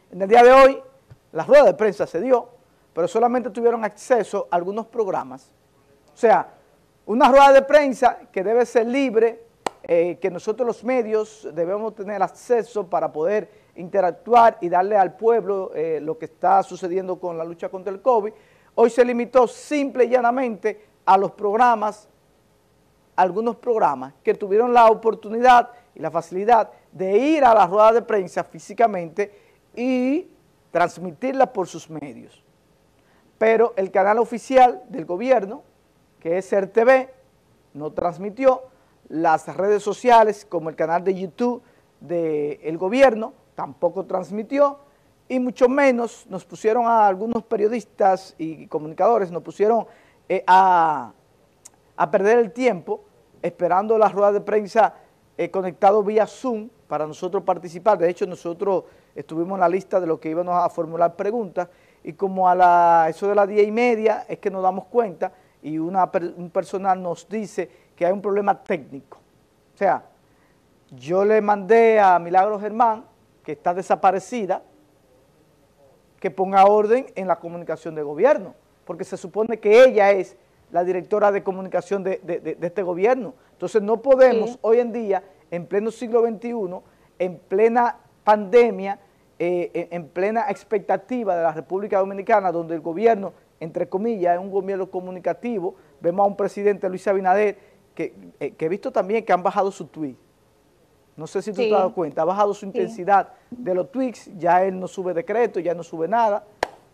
En el día de hoy, la rueda de prensa se dio, pero solamente tuvieron acceso a algunos programas. O sea, una rueda de prensa que debe ser libre, que nosotros los medios debemos tener acceso para poder interactuar y darle al pueblo lo que está sucediendo con la lucha contra el COVID. Hoy se limitó simple y llanamente a los programas, algunos programas que tuvieron la oportunidad y la facilidad de ir a la rueda de prensa físicamente y transmitirla por sus medios. Pero el canal oficial del gobierno, que es RTV, no transmitió. Las redes sociales, como el canal de YouTube del gobierno, tampoco transmitió, y mucho menos nos pusieron a algunos periodistas y comunicadores, nos pusieron a perder el tiempo esperando la rueda de prensa conectado vía Zoom para nosotros participar. De hecho, nosotros estuvimos en la lista de los que íbamos a formular preguntas, y como eso de las 10:30 es que nos damos cuenta y un personal nos dice que hay un problema técnico. O sea, yo le mandé a Milagros Germán, que está desaparecida, que ponga orden en la comunicación de gobierno, porque se supone que ella es la directora de comunicación de este gobierno. Entonces no podemos hoy en día, en pleno siglo XXI, en plena pandemia, en plena expectativa de la República Dominicana, donde el gobierno, entre comillas, es un gobierno comunicativo. Vemos a un presidente, Luis Abinader, que he visto también que han bajado su tweet. No sé si tú te has dado cuenta, ha bajado su intensidad de los tweets, ya él no sube decretos, ya no sube nada.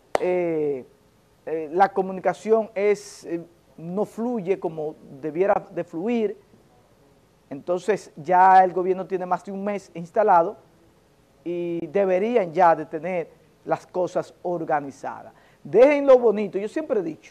La comunicación no fluye como debiera de fluir. Entonces ya el gobierno tiene más de un mes instalado y deberían ya de tener las cosas organizadas. Dejen lo bonito, yo siempre he dicho,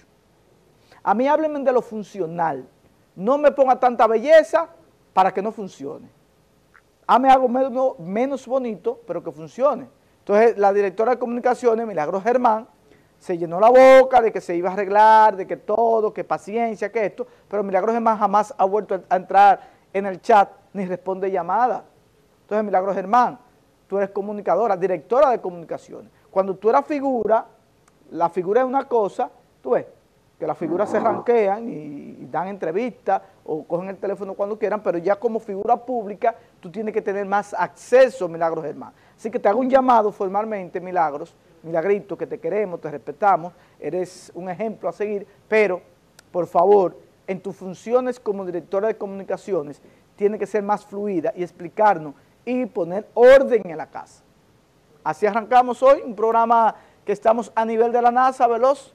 a mí háblenme de lo funcional, no me ponga tanta belleza para que no funcione. Hazme algo menos bonito, pero que funcione. Entonces la directora de comunicaciones, Milagros Germán, se llenó la boca de que se iba a arreglar, de que todo, que paciencia, que esto, pero Milagros Germán jamás ha vuelto a entrar en el chat ni responde llamadas. Entonces, Milagros Germán, tú eres comunicadora, directora de comunicaciones. Cuando tú eras figura, la figura es una cosa, tú ves, que las figuras se ranquean y dan entrevistas o cogen el teléfono cuando quieran, pero ya como figura pública tú tienes que tener más acceso, Milagros Germán. Así que te hago un llamado formalmente, Milagrito, que te queremos, te respetamos, eres un ejemplo a seguir, pero por favor, en tus funciones como directora de comunicaciones, tiene que ser más fluida y explicarnos y poner orden en la casa. Así arrancamos hoy, un programa que estamos a nivel de la NASA, veloz.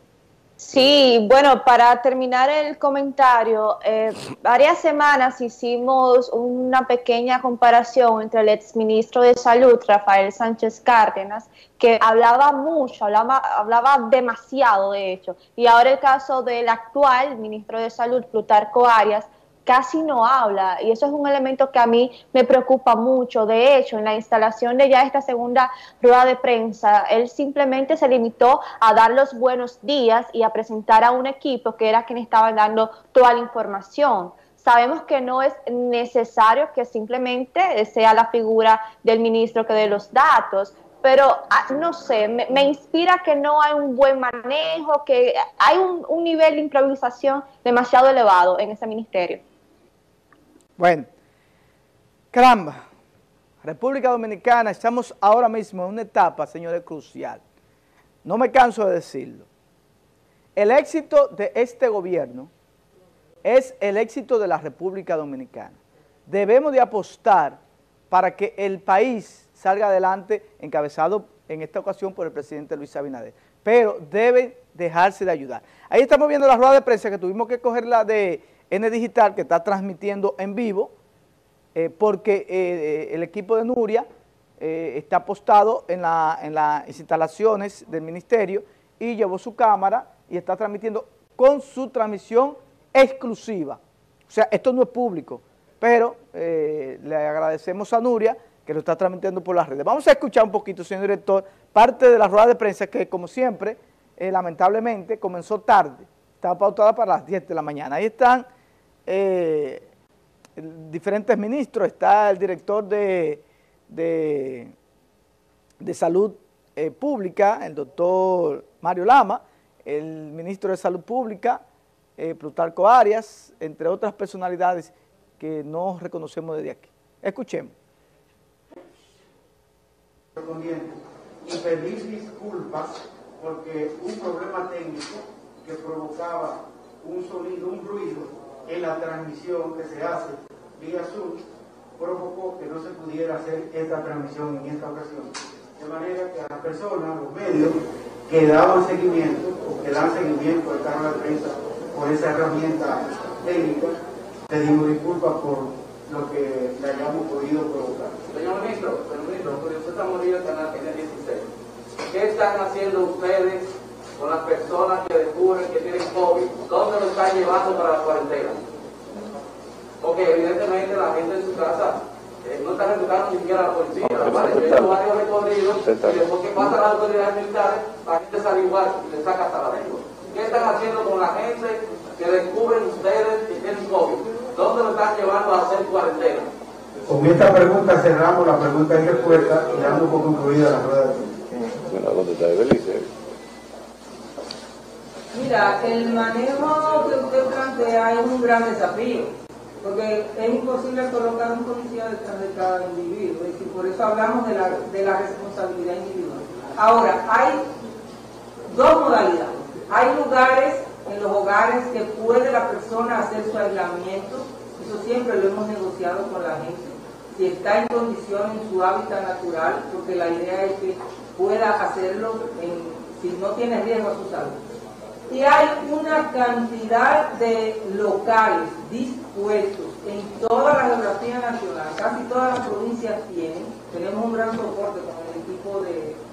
Sí, bueno, para terminar el comentario, varias semanas hicimos una pequeña comparación entre el exministro de Salud, Rafael Sánchez Cárdenas, que hablaba mucho, hablaba demasiado de hecho, y ahora el caso del actual ministro de Salud, Plutarco Arias, casi no habla, y eso es un elemento que a mí me preocupa mucho. De hecho, en la instalación de ya esta segunda rueda de prensa, él simplemente se limitó a dar los buenos días y a presentar a un equipo que era quien estaba dando toda la información. Sabemos que no es necesario que simplemente sea la figura del ministro que dé los datos, pero no sé, me inspira que no hay un buen manejo, que hay un nivel de improvisación demasiado elevado en ese ministerio. Bueno, caramba, República Dominicana, estamos ahora mismo en una etapa, señores, crucial. No me canso de decirlo. El éxito de este gobierno es el éxito de la República Dominicana. Debemos de apostar para que el país salga adelante, encabezado en esta ocasión por el presidente Luis Abinader, pero debe dejarse de ayudar. Ahí estamos viendo la rueda de prensa que tuvimos que coger la de N Digital, que está transmitiendo en vivo, porque el equipo de Nuria está apostado en las instalaciones del ministerio y llevó su cámara y está transmitiendo con su transmisión exclusiva. O sea, esto no es público, pero le agradecemos a Nuria que lo está transmitiendo por las redes. Vamos a escuchar un poquito, señor director, parte de la rueda de prensa que, como siempre, lamentablemente comenzó tarde, estaba pautada para las 10 de la mañana. Ahí están diferentes ministros, está el director de Salud Pública, el doctor Mario Lama, el ministro de Salud Pública, Plutarco Arias, entre otras personalidades que no reconocemos desde aquí. Escuchemos. Y pedir disculpas porque un problema técnico que provocaba un sonido, un ruido en la transmisión que se hace vía Zoom, provocó que no se pudiera hacer esta transmisión en esta ocasión. De manera que a las personas, los medios que daban seguimiento o que dan seguimiento al canal de prensa por esa herramienta técnica, pedimos disculpas por lo que le hayamos podido provocar. Señor ministro, usted está muriendo en el canal N16. ¿Qué están haciendo ustedes con las personas que descubren que tienen COVID? ¿Dónde lo están llevando para la cuarentena? Porque evidentemente la gente en su casa no está educando ni siquiera a la policía. Yo varios recorridos y después que pasan las autoridades militares, la gente sale igual y le saca hasta la lengua. ¿Qué están haciendo con la gente que descubren ustedes que tienen COVID? ¿Dónde lo están llevando a hacer cuarentena? Con esta pregunta cerramos la pregunta y respuesta y damos por concluida la rueda de prensa. Mira, el manejo que usted plantea es un gran desafío, porque es imposible colocar un policía detrás de cada individuo, es decir, por eso hablamos de la responsabilidad individual. Ahora, hay dos modalidades. Hay lugares, en los hogares, que puede la persona hacer su aislamiento, eso siempre lo hemos negociado con la gente, si está en condición en su hábitat natural, porque la idea es que pueda hacerlo si no tiene riesgo a su salud. Y hay una cantidad de locales dispuestos en toda la geografía nacional, casi todas las provincias tienen, tenemos un gran soporte con el equipo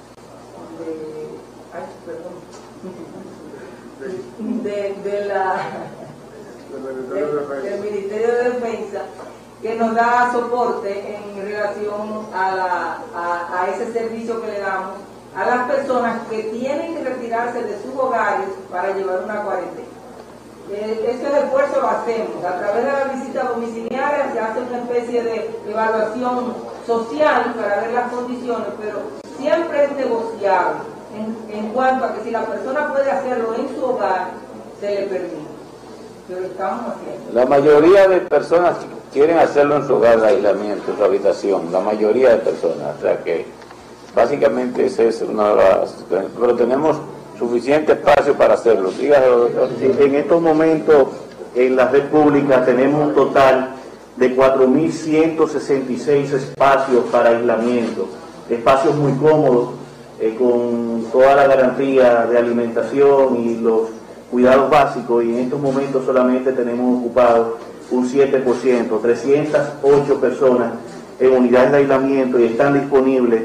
del Ministerio de Defensa, que nos da soporte en relación a ese servicio que le damos a las personas que tienen que retirarse de sus hogares para llevar una cuarentena. Ese esfuerzo lo hacemos. A través de la visita domiciliaria se hace una especie de evaluación social para ver las condiciones, pero siempre es negociable en cuanto a que si la persona puede hacerlo en su hogar, se le permite. Pero estamos haciendo. La mayoría de personas quieren hacerlo en su hogar, de aislamiento, en su habitación, la mayoría de personas, o sea que básicamente esa es una de las... Pero tenemos suficiente espacio para hacerlo. Dígalo, doctor. Sí, en estos momentos en la República tenemos un total de 4.166 espacios para aislamiento, espacios muy cómodos, con toda la garantía de alimentación y los cuidados básicos, y en estos momentos solamente tenemos ocupado un 7%, 308 personas en unidades de aislamiento, y están disponibles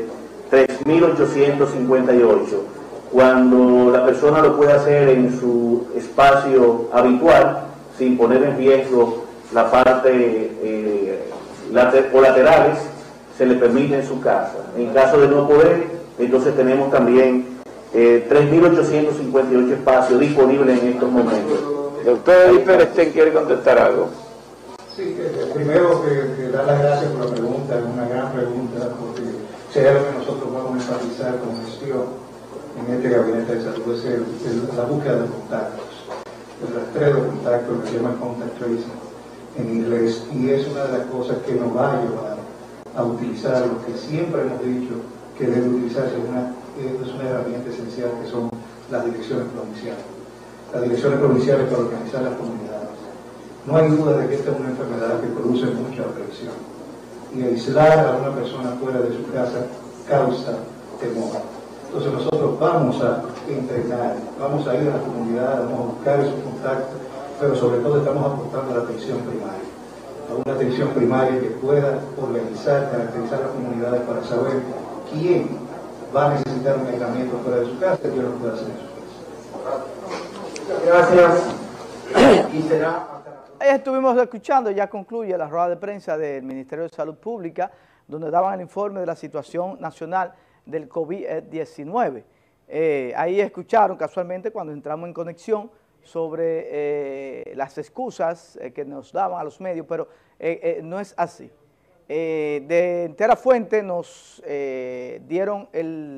3.858. Cuando la persona lo puede hacer en su espacio habitual, sin poner en riesgo la parte laterales, se le permite en su casa. En caso de no poder, entonces tenemos también 3.858 espacios disponibles en estos momentos. Doctor Iperstein quiere contestar algo. Sí, primero que dar las gracias por la pregunta, es una gran pregunta, porque si hay algo que nosotros vamos a enfatizar como gestión en este gabinete de salud es la búsqueda de contactos, el rastreo de contactos, lo que se llama contact tracing en inglés, y es una de las cosas que nos va a llevar a utilizar lo que siempre hemos dicho que debe utilizarse, es una herramienta esencial, que son las direcciones provinciales. Las direcciones provinciales para organizar las comunidades. No hay duda de que esta es una enfermedad que produce mucha presión, y aislar a una persona fuera de su casa causa temor. Entonces nosotros vamos a entrenar, vamos a ir a la comunidad, vamos a buscar esos contactos, pero sobre todo estamos aportando a la atención primaria, a una atención primaria que pueda organizar, caracterizar las comunidades para saber quién va a necesitar un aislamiento fuera de su casa y quién lo puede hacer en su casa. Gracias. Y será... Ahí estuvimos escuchando, ya concluye la rueda de prensa del Ministerio de Salud Pública, donde daban el informe de la situación nacional del COVID-19. Ahí escucharon casualmente cuando entramos en conexión sobre las excusas que nos daban a los medios, pero no es así. De entera fuente nos dieron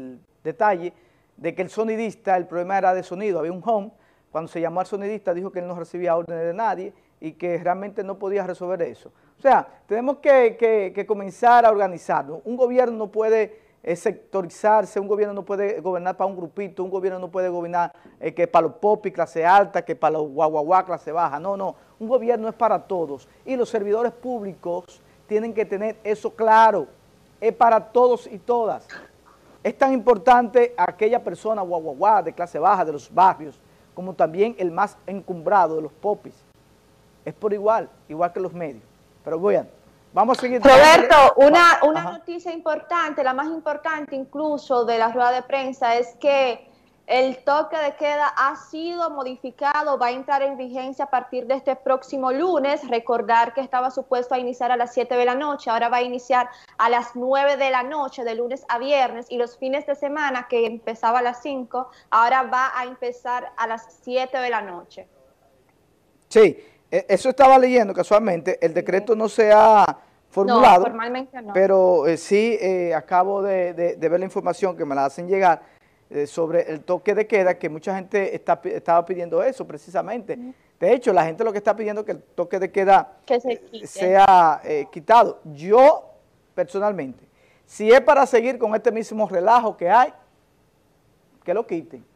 detalle de que el sonidista, el problema era de sonido, había un home, cuando se llamó al sonidista dijo que él no recibía órdenes de nadie y que realmente no podía resolver eso. O sea, tenemos que comenzar a organizarnos. Un gobierno no puede sectorizarse, un gobierno no puede gobernar para un grupito, un gobierno no puede gobernar que para los popis clase alta, que para los guaguaguá clase baja. No, no, un gobierno es para todos y los servidores públicos tienen que tener eso claro, es para todos y todas. Es tan importante aquella persona guaguaguá de clase baja, de los barrios, como también el más encumbrado de los popis. Es por igual que los medios. Pero bueno, vamos a seguir. Roberto, una noticia importante, la más importante incluso de la rueda de prensa, es que el toque de queda ha sido modificado, va a entrar en vigencia a partir de este próximo lunes. Recordar que estaba supuesto a iniciar a las 7 de la noche, ahora va a iniciar a las 9 de la noche, de lunes a viernes, y los fines de semana, que empezaba a las 5, ahora va a empezar a las 7 de la noche. Sí, eso estaba leyendo casualmente, el decreto no se ha formulado, no, formalmente no, pero sí acabo de ver la información que me la hacen llegar, sobre el toque de queda, que mucha gente estaba pidiendo eso precisamente. De hecho, la gente lo que está pidiendo es que el toque de queda sea quitado. Yo, personalmente, si es para seguir con este mismo relajo que hay, que lo quiten.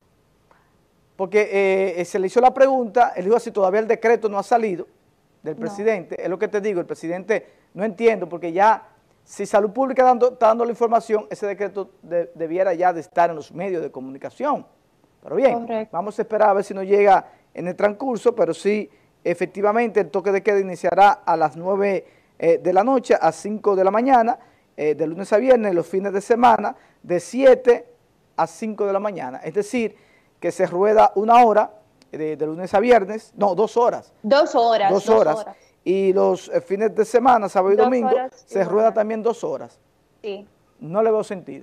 Porque se le hizo la pregunta, él dijo así, todavía el decreto no ha salido del presidente. Es lo que te digo, el presidente, no entiendo, porque ya, si Salud Pública está dando la información, ese decreto debiera ya de estar en los medios de comunicación. Pero bien, vamos a esperar a ver si nos llega en el transcurso, pero sí, efectivamente, el toque de queda iniciará a las 9 de la noche a 5 de la mañana, de lunes a viernes, los fines de semana, de 7 a 5 de la mañana. Es decir, que se rueda una hora, de lunes a viernes, no, 2 horas. 2 horas. 2 horas. Y los fines de semana, sábado y domingo, se rueda también 2 horas. Sí. No le veo sentido.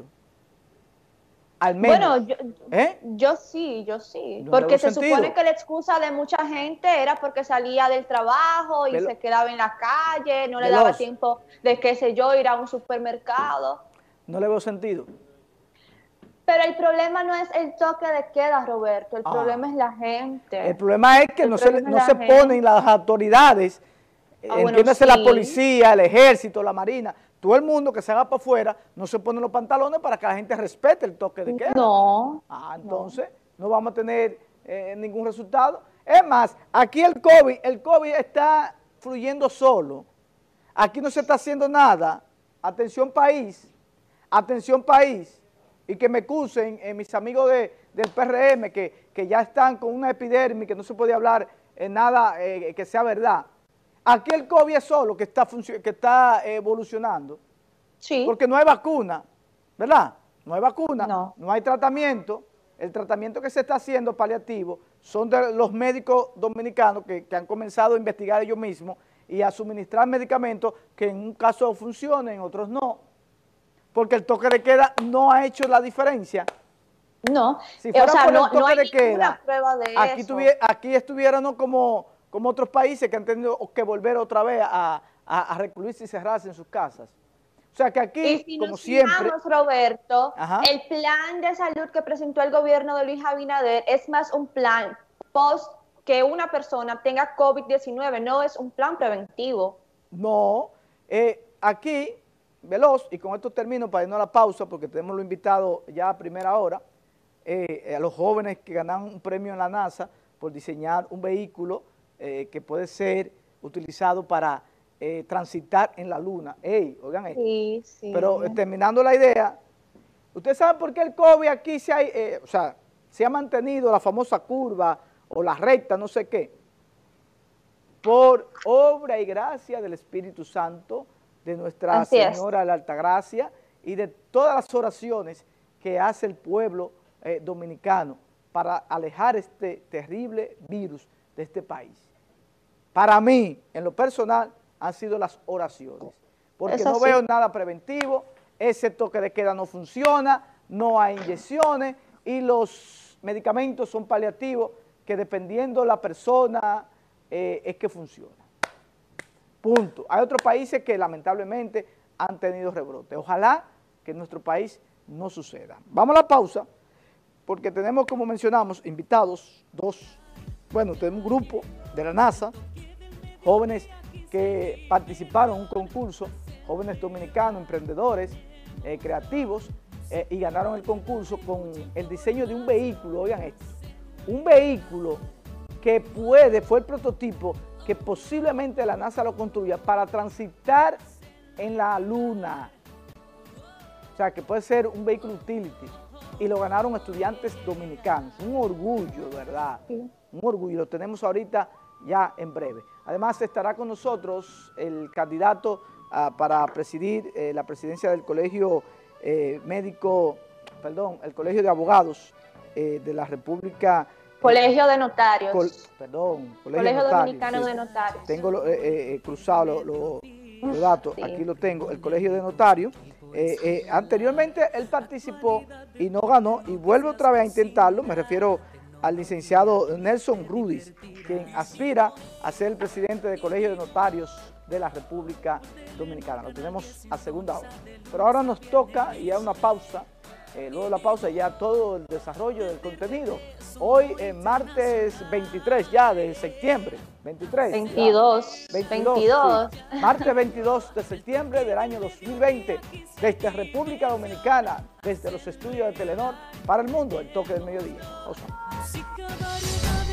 Al menos. Bueno, yo sí. No, porque se supone que la excusa de mucha gente era porque salía del trabajo y se quedaba en la calle, no le daba tiempo de, qué sé yo, ir a un supermercado. No le veo sentido. Pero el problema no es el toque de queda, Roberto, el problema es la gente. El problema es que no se ponen las autoridades, entiéndase la policía, el ejército, la marina, todo el mundo que se haga para afuera, no se ponen los pantalones para que la gente respete el toque de queda. No. Entonces no vamos a tener ningún resultado. Es más, aquí el COVID está fluyendo solo. Aquí no se está haciendo nada. Atención país, y que me acusen mis amigos del PRM que ya están con una epidemia que no se puede hablar nada que sea verdad. Aquí el COVID es solo que está evolucionando. Sí. Porque no hay vacuna, ¿verdad? No hay vacuna, no hay tratamiento. El tratamiento que se está haciendo paliativo son de los médicos dominicanos que han comenzado a investigar ellos mismos y a suministrar medicamentos que en un caso funcionen, en otros no. Porque el toque de queda no ha hecho la diferencia. No, si fuera por el toque no hay de queda, prueba de aquí estuviéramos como otros países que han tenido que volver otra vez a recluirse y cerrarse en sus casas. O sea que aquí, y si como siempre, Roberto, el plan de salud que presentó el gobierno de Luis Abinader es más un plan post que una persona tenga COVID-19, no es un plan preventivo. No, aquí, veloz, y con esto termino para irnos a la pausa, porque tenemos lo invitado ya a primera hora, a los jóvenes que ganan un premio en la NASA por diseñar un vehículo que puede ser utilizado para transitar en la luna. Oigan esto. Sí. Pero terminando la idea, ¿ustedes saben por qué el COVID aquí se ha mantenido la famosa curva o la recta, no sé qué? Por obra y gracia del Espíritu Santo, de Nuestra Señora de la Altagracia y de todas las oraciones que hace el pueblo dominicano para alejar este terrible virus de este país. Para mí, en lo personal, han sido las oraciones, porque no veo nada preventivo, ese toque de queda no funciona, no hay inyecciones y los medicamentos son paliativos que dependiendo de la persona es que funciona. Punto. Hay otros países que lamentablemente han tenido rebrote. Ojalá que en nuestro país no suceda. Vamos a la pausa, porque tenemos, como mencionamos, invitados, tenemos un grupo de la NASA, jóvenes que participaron en un concurso, jóvenes dominicanos, emprendedores, creativos, y ganaron el concurso con el diseño de un vehículo, oigan esto, un vehículo que fue el prototipo que posiblemente la NASA lo construya para transitar en la Luna. O sea, que puede ser un vehículo utility. Y lo ganaron estudiantes dominicanos. Un orgullo, ¿verdad? Sí. Un orgullo. Lo tenemos ahorita ya en breve. Además, estará con nosotros el candidato para presidir la presidencia del Colegio el Colegio de Abogados de la República. Colegio de Notarios. Colegio Dominicano sí. de Notarios. Tengo cruzado los datos, sí. Aquí lo tengo, el Colegio de Notarios. Anteriormente él participó y no ganó, y vuelve otra vez a intentarlo. Me refiero al licenciado Nelson Rudis, quien aspira a ser el presidente del Colegio de Notarios de la República Dominicana. Lo tenemos a segunda hora. Pero ahora nos toca, y a una pausa, luego de la pausa ya todo el desarrollo del contenido. Hoy es martes 23 ya de septiembre, 22. Sí. Martes 22 de septiembre del año 2020, desde República Dominicana, desde los estudios de Telenor para el mundo, el toque del mediodía.